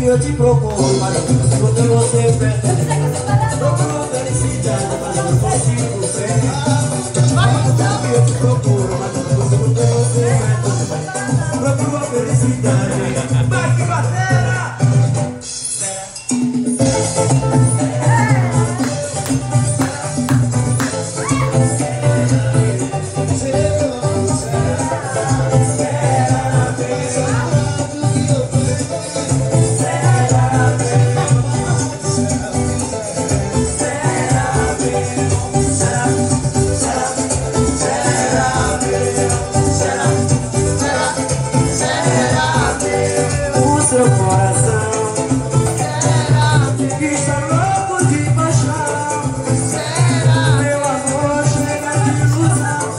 que eu te procuro, mas não consigo o que você pretende. Procuro felicidade, mas não consigo ser. Muito tempo que eu te procuro, mas não consigo o que você pretende. Procuro felicidade. Vai que bateira! Seu coração está louco de paixão. Meu amor chega de ilusão.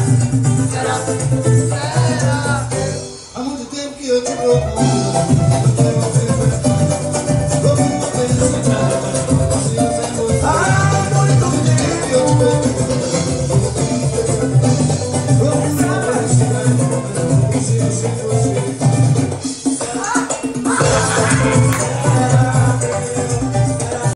Há muito tempo que eu te procuro.